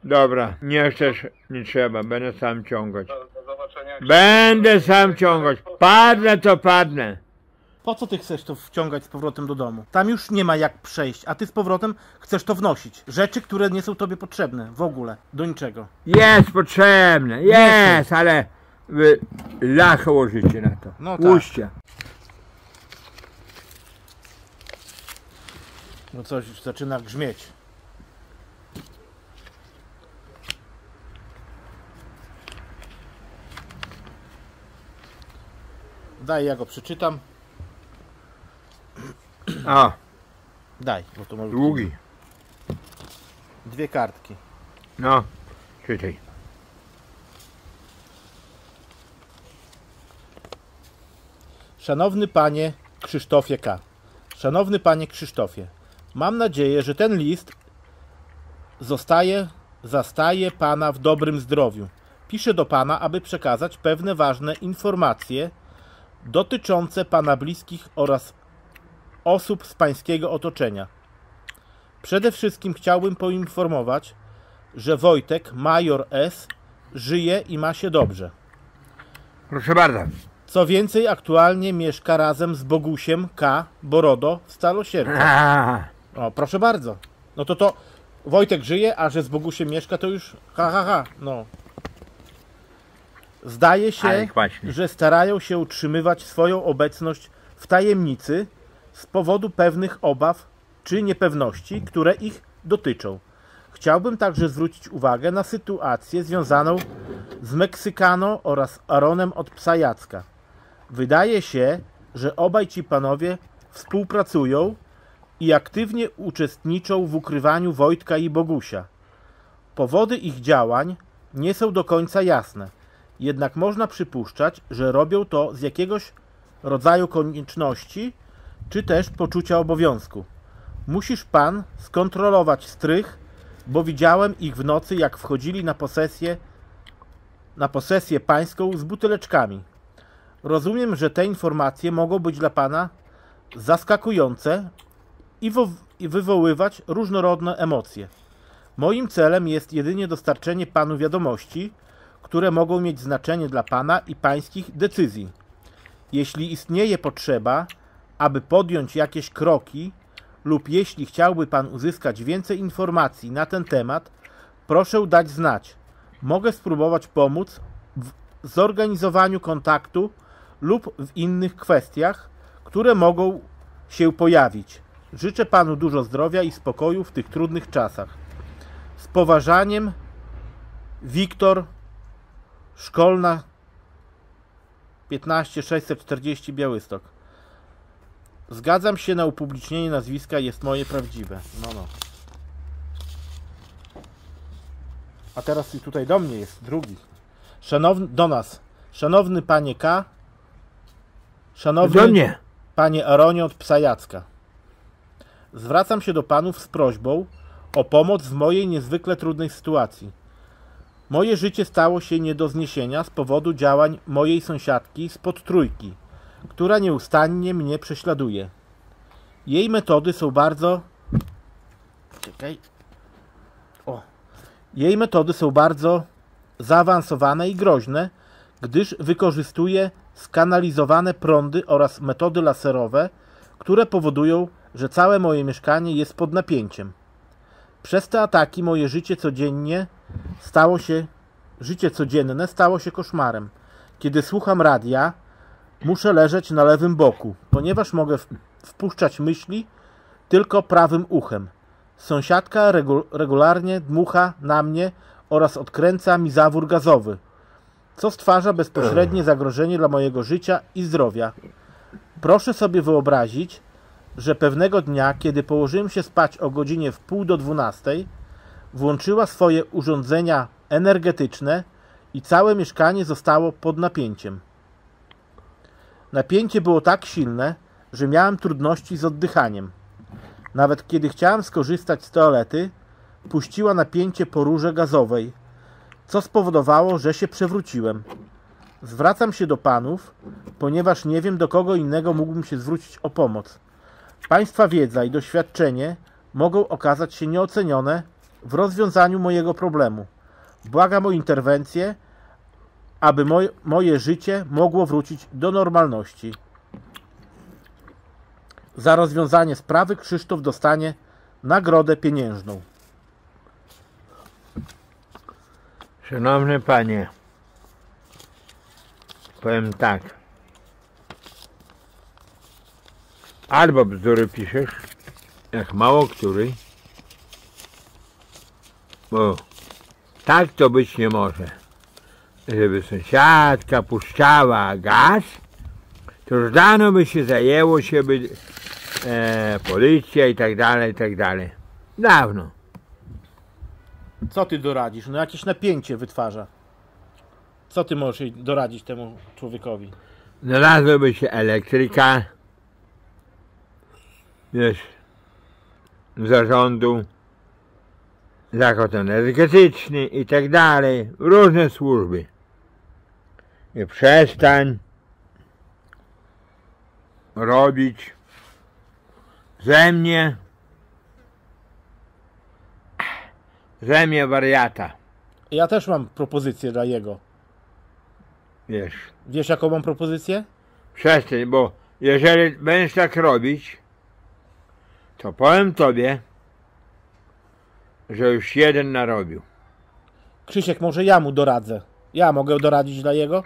Dobra, nie chcesz, nie trzeba, będę sam ciągać. Do zobaczenia. Będę sam ciągać. Padnę to padnę. Po co ty chcesz to wciągać z powrotem do domu? Tam już nie ma jak przejść, a ty z powrotem chcesz to wnosić. Rzeczy, które nie są tobie potrzebne w ogóle, do niczego. Jest potrzebne, jest, ale wy lachę łożycie na to. No tak. Łóżcie. No coś już zaczyna grzmieć. Daj, ja go przeczytam. A, Daj, bo to może długi. 2 kartki. No, czytaj. Szanowny panie Krzysztofie K. Szanowny panie Krzysztofie, mam nadzieję, że ten list zastaje pana w dobrym zdrowiu. Piszę do pana, aby przekazać pewne ważne informacje dotyczące pana bliskich oraz osób z pańskiego otoczenia. Przede wszystkim chciałbym poinformować, że Wojtek, major S., żyje i ma się dobrze. Proszę bardzo. Co więcej, aktualnie mieszka razem z Bogusiem K. Borodo w Starosierdzach. O, proszę bardzo. No to Wojtek żyje, a że z Bogusiem mieszka, to już no. Zdaje się, że starają się utrzymywać swoją obecność w tajemnicy z powodu pewnych obaw czy niepewności, które ich dotyczą. Chciałbym także zwrócić uwagę na sytuację związaną z Meksykano oraz Aaronem od Psa Jacka. Wydaje się, że obaj ci panowie współpracują i aktywnie uczestniczą w ukrywaniu Wojtka i Bogusia. Powody ich działań nie są do końca jasne, jednak można przypuszczać, że robią to z jakiegoś rodzaju konieczności, czy też poczucia obowiązku. Musisz pan skontrolować strych, bo widziałem ich w nocy, jak wchodzili na posesję pańską z buteleczkami. Rozumiem, że te informacje mogą być dla pana zaskakujące i wywoływać różnorodne emocje. Moim celem jest jedynie dostarczenie panu wiadomości, które mogą mieć znaczenie dla pana i pańskich decyzji. Jeśli istnieje potrzeba, aby podjąć jakieś kroki lub jeśli chciałby pan uzyskać więcej informacji na ten temat, proszę dać znać. Mogę spróbować pomóc w zorganizowaniu kontaktu lub w innych kwestiach, które mogą się pojawić. Życzę panu dużo zdrowia i spokoju w tych trudnych czasach. Z poważaniem, Wiktor, Szkolna 15640 Białystok. Zgadzam się na upublicznienie nazwiska, jest moje prawdziwe. No. A teraz i tutaj do mnie jest drugi. Do nas. Szanowny panie K. Szanowny panie Aaronie od Psa Jacka. Zwracam się do panów z prośbą o pomoc w mojej niezwykle trudnej sytuacji. Moje życie stało się nie do zniesienia z powodu działań mojej sąsiadki spod Trójki, która nieustannie mnie prześladuje. Jej metody są bardzo... Jej metody są bardzo zaawansowane i groźne, gdyż wykorzystuje skanalizowane prądy oraz metody laserowe, które powodują, że całe moje mieszkanie jest pod napięciem. Przez te ataki moje życie codzienne stało się koszmarem. Kiedy słucham radia, muszę leżeć na lewym boku, ponieważ mogę wpuszczać myśli tylko prawym uchem. Sąsiadka regularnie dmucha na mnie oraz odkręca mi zawór gazowy, co stwarza bezpośrednie zagrożenie dla mojego życia i zdrowia. Proszę sobie wyobrazić, że pewnego dnia, kiedy położyłem się spać o godzinie 11:30, włączyła swoje urządzenia energetyczne i całe mieszkanie zostało pod napięciem. Napięcie było tak silne, że miałem trudności z oddychaniem. Nawet kiedy chciałem skorzystać z toalety, puściła napięcie po rurze gazowej, co spowodowało, że się przewróciłem. Zwracam się do panów, ponieważ nie wiem, do kogo innego mógłbym się zwrócić o pomoc. Państwa wiedza i doświadczenie mogą okazać się nieocenione w rozwiązaniu mojego problemu. Błagam o interwencję, aby moje życie mogło wrócić do normalności. Za rozwiązanie sprawy Krzysztof dostanie nagrodę pieniężną. Szanowny panie, powiem tak. Albo bzdury piszesz, jak mało który, bo tak to być nie może. Żeby sąsiadka puszczała gaz, to już dawno by się zajęło się policja i tak dalej. Dawno. Co ty doradzisz? No jakieś napięcie wytwarza. Co ty możesz jej doradzić temu człowiekowi? Znalazłoby się elektryka, wiesz, zarządu, zakład energetyczny i tak dalej, różne służby. I przestań robić ze mnie wariata. Ja też mam propozycję dla jego. Wiesz, Wiesz jaką mam propozycję? przestań, bo jeżeli będziesz tak robić, to powiem tobie, że już jeden narobił. Krzysiek, może ja mu doradzę. Ja mogę doradzić dla jego?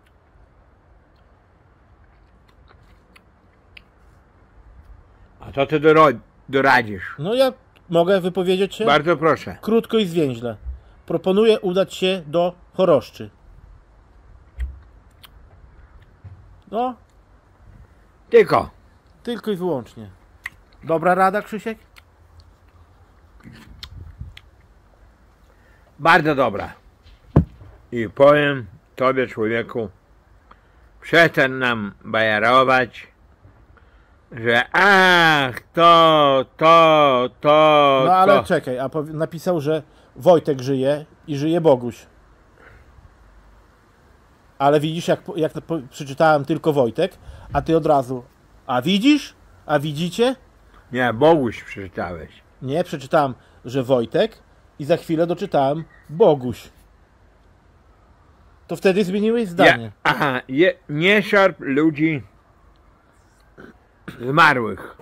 A to ty doradzisz. No ja mogę wypowiedzieć się? Bardzo proszę. Krótko i zwięźle. Proponuję udać się do Choroszczy. No, tylko i wyłącznie. Dobra rada, Krzysiek? Bardzo dobra. I powiem tobie, człowieku, przestań nam bajarować, że to. No ale czekaj, a napisał, że Wojtek żyje i żyje Boguś. Ale widzisz, jak przeczytałem tylko Wojtek, a ty od razu, a widzisz? A widzicie? Nie, Boguś przeczytałeś. Nie, przeczytałem, że Wojtek i za chwilę doczytałem Boguś. To wtedy zmieniłeś zdanie. Nie szarp ludzi zmarłych.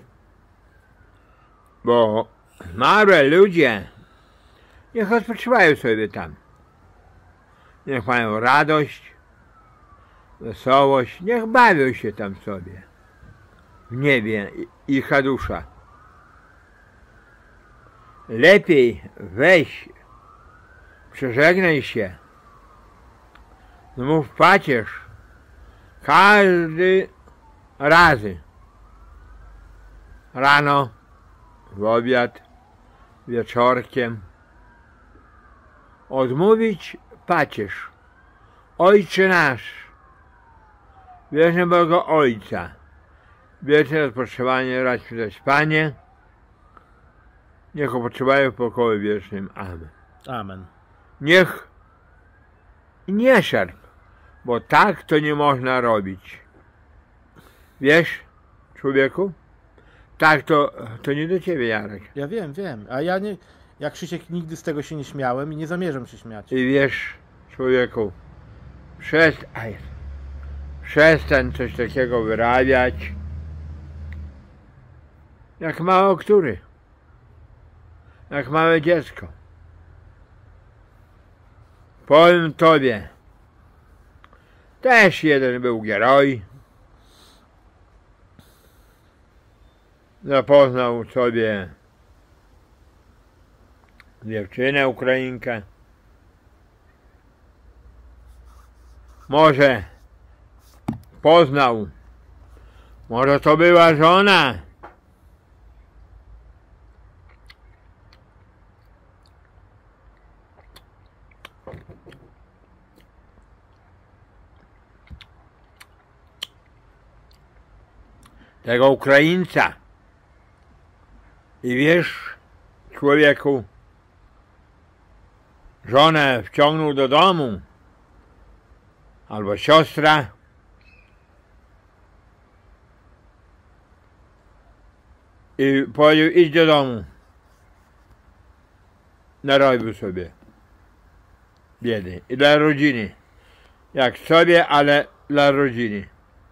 Bo zmarłe ludzie niech odpoczywają sobie tam. Niech mają radość, wesołość, niech bawią się tam sobie. W niebie ich dusza. Lepiej weź, przeżegnaj się, mów pacierz każdy razy. Rano, w obiad, wieczorkiem. Odmówić pacierz. Ojcze nasz, wierzę Boga Ojca, wieczne odpoczywanie rać mi dać Panie, niech odpoczywają w pokoju wiecznym. Amen. Amen. Niech nie szarp, bo tak to nie można robić. Wiesz, człowieku? Tak to nie do ciebie, Jarek. Ja wiem. A ja nie, jak Krzysiek, nigdy z tego się nie śmiałem i nie zamierzam się śmiać. I wiesz, człowieku, przestań coś takiego wyrabiać, jak mało który, jak małe dziecko. Powiem tobie, też jeden był heroj, zapoznał sobie dziewczynę Ukrainkę. Może poznał, może to była żona. Tego Ukraińca. I wiesz, człowieku, żonę wciągnął do domu, albo siostra, i powiedział, idź do domu. narobił sobie biedy. I dla rodziny. Jak sobie, ale dla rodziny.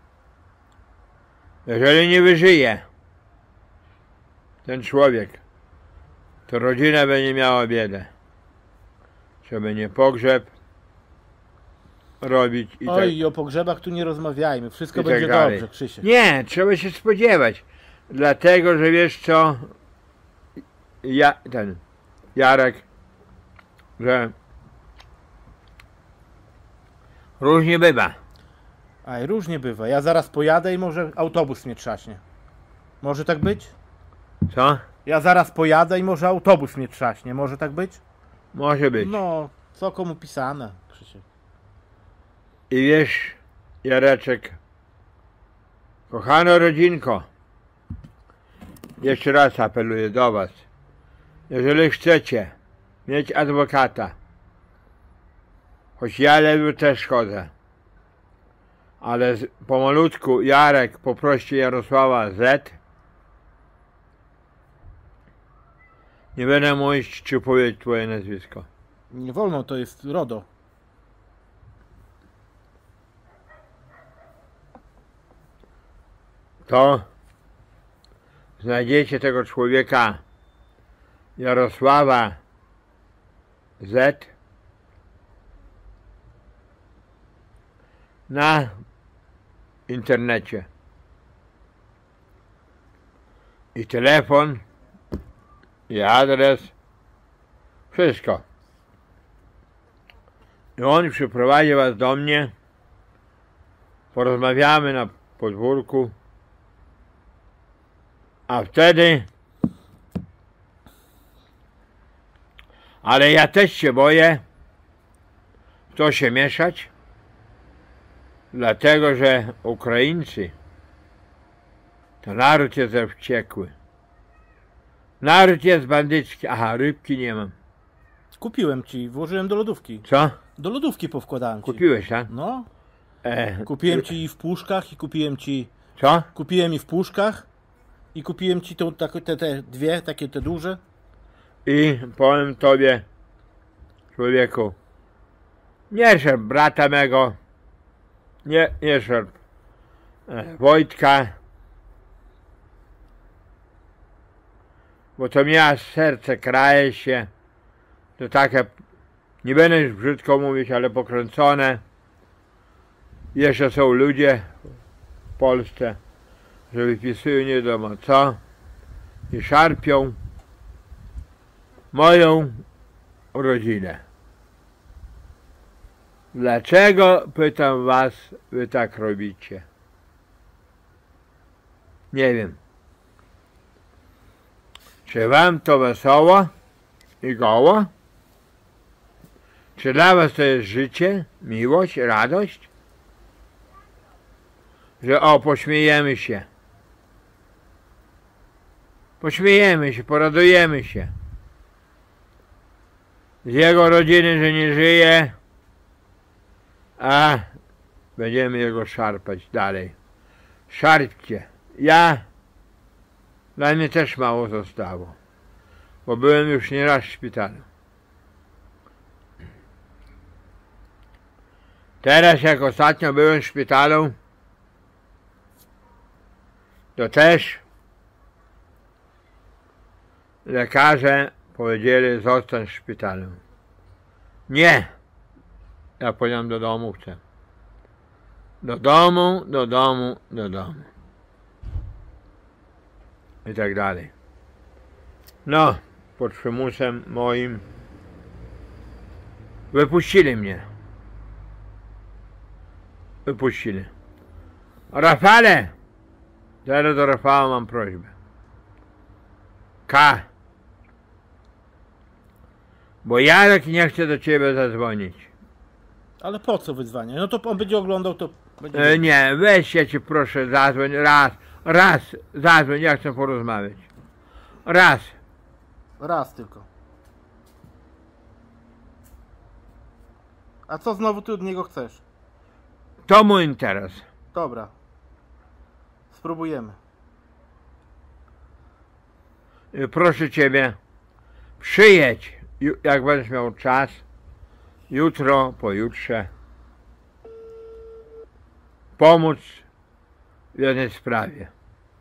Jeżeli nie wyżyje ten człowiek, to rodzina będzie miała biedę. Trzeba będzie pogrzeb robić i Oj, tak. i o pogrzebach tu nie rozmawiajmy. Wszystko I tak będzie dalej. dobrze, Krzysiek. Nie, trzeba się spodziewać. Dlatego, że wiesz co, Jarek, że różnie bywa. Aj, różnie bywa. Ja zaraz pojadę i może autobus mnie trzaśnie. Może tak być? Co? Ja zaraz pojadę i może autobus mnie trzaśnie. Może tak być? Może być. No, co komu pisane, Krzysiek. I wiesz, Jareczek, kochana rodzinko, jeszcze raz apeluję do was. Jeżeli chcecie mieć adwokata, choć ja ledwo też chodzę, ale pomalutku Jarek poproście Jarosława Z. Nie będę mówić, czy powiedzieć twoje nazwisko. Nie wolno, to jest RODO. To znajdziecie tego człowieka Jarosława Z. na internecie. I telefon, i adres, wszystko. I on przyprowadzi was do mnie, porozmawiamy na podwórku, a wtedy, ale ja też się boję w to się mieszać, dlatego że Ukraińcy to naród jest wściekły. Naród jest bandycki. Aha, rybki nie mam. Kupiłem ci, włożyłem do lodówki. Co? Do lodówki powkładałem ci. Kupiłeś, tak? No. Kupiłem ci i w puszkach i kupiłem ci... Co? Kupiłem i w puszkach i kupiłem ci te dwie, takie te duże. I powiem tobie, człowieku, nie szarp brata mego, nie szarp Wojtka, bo to mnie aż serce kraje się, to takie, nie będę już brzydko mówić, ale pokręcone. Jeszcze są ludzie w Polsce, że wypisują nie wiadomo co i szarpią moją rodzinę. Dlaczego, pytam was, wy tak robicie? Nie wiem. Czy wam to wesoło i goło? Czy dla was to jest życie, miłość, radość? Że pośmiejemy się. Pośmiejemy się, poradujemy się. Z jego rodziny, że nie żyje, a będziemy jego szarpać dalej. Szarpcie. Dla mnie też mało zostało, bo byłem już nieraz w szpitalu. Teraz jak ostatnio byłem w szpitalu, to też lekarze powiedzieli zostań w szpitalu. Nie! Ja powiedziałem do domu chcę. Do domu, do domu, do domu. I tak dalej. No, pod przymusem moim wypuścili mnie. Wypuścili. Rafale! Teraz do Rafała mam prośbę. Bo Jarek nie chce do ciebie zadzwonić. Ale po co wyzwanie? No to on będzie oglądał, to będzie... Nie, weź, ja cię proszę, zadzwoń raz, zadzwoń, ja chcę porozmawiać. Raz. Raz tylko. A co znowu ty od niego chcesz? To mój interes. Dobra. Spróbujemy. Proszę ciebie, przyjedź jak będziesz miał czas, jutro, pojutrze, pomóc w jednej sprawie.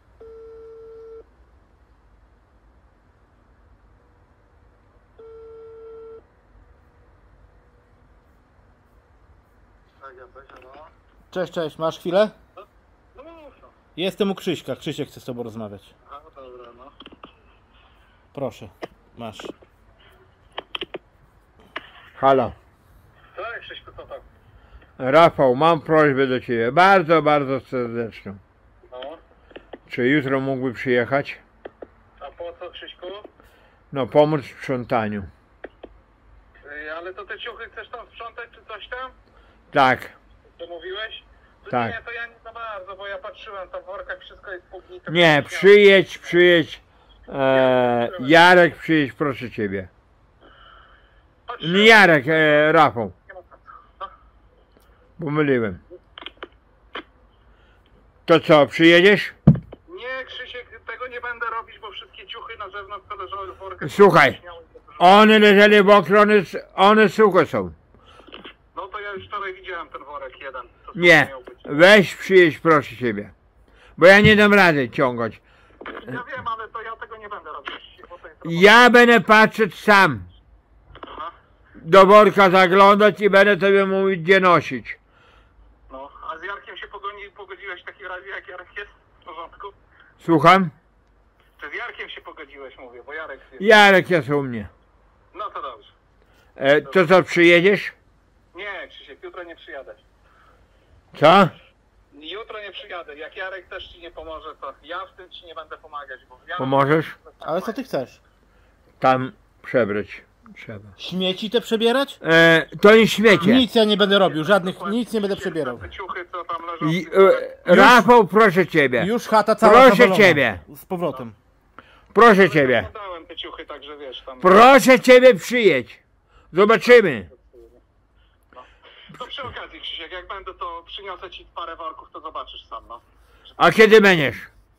Cześć, cześć, masz chwilę? No mów no. Jestem u Krzyśka, Krzysiek chce z tobą rozmawiać. A dobra, no. Proszę, masz. Halo. Tak, Krzyśku, co tam? Rafał, mam prośbę do ciebie, bardzo, bardzo serdeczną. No. Czy jutro mógłby przyjechać? A po co, Krzyśku? No, pomóc w sprzątaniu. Ale to te ciuchy chcesz tam sprzątać, czy coś tam? Tak, Co mówiłeś? To Tak. Nie, to ja nie za bardzo, bo ja patrzyłem, tam w workach wszystko jest pognite. nie, przyjedź. Jarek, przyjedź, proszę ciebie. Nie Jarek, Rafał, pomyliłem. To co, przyjedziesz? Nie, Krzysiek, tego nie będę robić, bo wszystkie ciuchy na zewnątrz leżały w workach. Słuchaj, one leżeli w oknie, one suche są. No to ja już wczoraj widziałem ten worek jeden. To Nie, miał być. weź przyjedź, proszę ciebie. Bo ja nie dam rady ciągać. Ja wiem, ale to ja tego nie będę robić. Bo to jest Ja będę patrzeć sam. Aha. Do worka zaglądać i będę tobie mówić, gdzie nosić. No, a z Jarkiem się pogodziłeś w takim razie, jak Jarek jest? W porządku? Słucham? Czy z Jarkiem się pogodziłeś, mówię, bo Jarek jest. Jarek jest u mnie. No to dobrze. To co, przyjedziesz? Nie, Krzysiek, jutro nie przyjadę. Co? Jutro nie przyjadę. Jak Jarek też ci nie pomoże, to ja w tym ci nie będę pomagać, bo ja... Pomożesz? Ale co ty chcesz? Tam przebrać trzeba. Śmieci te przebierać? To nie śmiecie. Nic ja nie będę robił, nic nie będę przebierał. Te ciuchy, co tam leżą... Rafał, proszę ciebie. Już chata cała Proszę zawalona. ciebie. Z powrotem. Proszę ciebie. Dałem te ciuchy, także wiesz, tam... Proszę ciebie, przyjedź. Zobaczymy. To przy okazji, Krzysiek, jak będę, to przyniosę ci parę worków, to zobaczysz sam, no. A kiedy będziesz?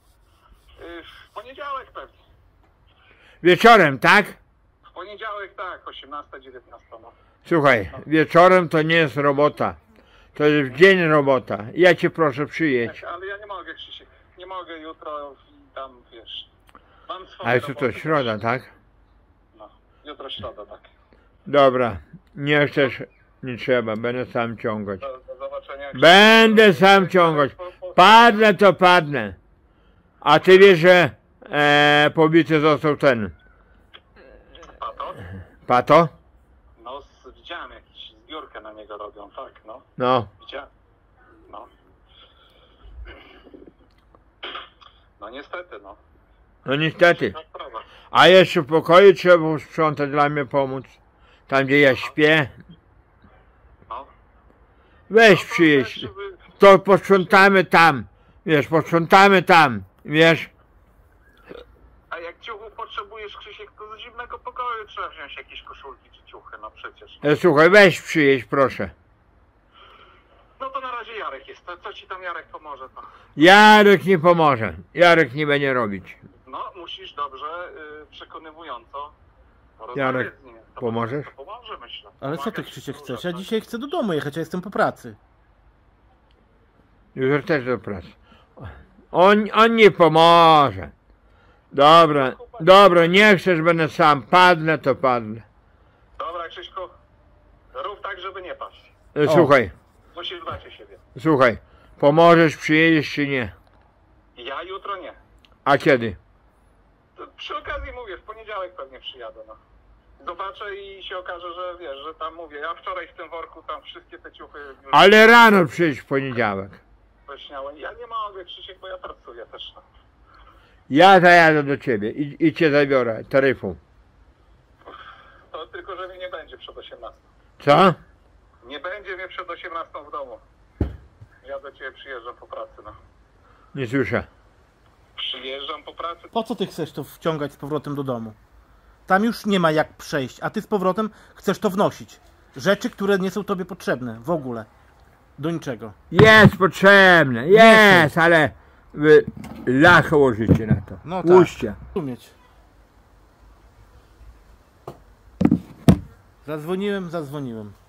W poniedziałek pewnie. Wieczorem, tak? W poniedziałek tak, 18, 19, no. Słuchaj, wieczorem to nie jest robota. To jest w dzień robota. Ja cię proszę, przyjedź. Ale ja nie mogę, Krzysiek. Nie mogę jutro i tam, wiesz... Mam swoje Ale co to roboty, środa, tak? No, jutro środa, tak. Dobra, nie chcesz, nie trzeba, będę sam ciągać. Do zobaczenia. Będę sam ciągać. Padnę to padnę. A ty wiesz, że pobity został ten Pato? Pato? No, widziałem jakąś zbiórkę na niego robią, tak, no. No, Widziałem. No. No niestety, no. no niestety. Ta sprawa. A jeszcze w pokoju trzeba sprzątać, dla mnie pomóc. Tam gdzie ja śpię. No. Weź No to przyjedź. też, żeby- To posprzątamy tam. Wiesz, posprzątamy tam. Wiesz. A jak ciuchów potrzebujesz, Krzysiek, to z zimnego pokoju trzeba wziąć jakieś koszulki czy ciuchy, no przecież. Słuchaj, weź przyjedź, proszę. No to na razie Jarek jest. To co ci tam Jarek pomoże, to... Jarek nie pomoże. Jarek nie będzie robić. No, musisz dobrze, przekonywująco Jarek, rozmawiać z nim. To pomożesz? To pomoże, myślę. Ale co ty, Pomagać Krzysiek, dużo, chcesz? Ja tak. dzisiaj chcę do domu jechać, ja jestem po pracy. Już też do pracy. On nie pomoże. Dobra, dobra, nie chcesz, będę sam. Padnę, to padnę. Dobra, Krzyśku, rób tak, żeby nie paść. Słuchaj, Musisz dbać o siebie. słuchaj. Pomożesz, przyjedziesz czy nie? Ja jutro nie. A kiedy? To przy okazji mówię, w poniedziałek pewnie przyjadę, no. Zobaczę i się okaże, że wiesz, że tam mówię, ja wczoraj w tym worku tam wszystkie te ciuchy już Ale rano przyjdź w poniedziałek. weśniałem. Ja nie mogę, Krzysiek, bo ja pracuję też, no. Ja zajadę do ciebie i cię zabiorę taryfą. To tylko, że mnie nie będzie przed 18. Co? Nie będzie mnie przed 18 w domu. Ja do ciebie przyjeżdżam po pracy, no. Nie słyszę. Przyjeżdżam po pracy. Po co ty chcesz to wciągać z powrotem do domu? Tam już nie ma jak przejść, a ty z powrotem chcesz to wnosić. Rzeczy, które nie są tobie potrzebne w ogóle. Do niczego. Jest potrzebne, jest, ale wy lachę łożycie na to. No tak. Łóżcie. Rozumieć. Zadzwoniłem.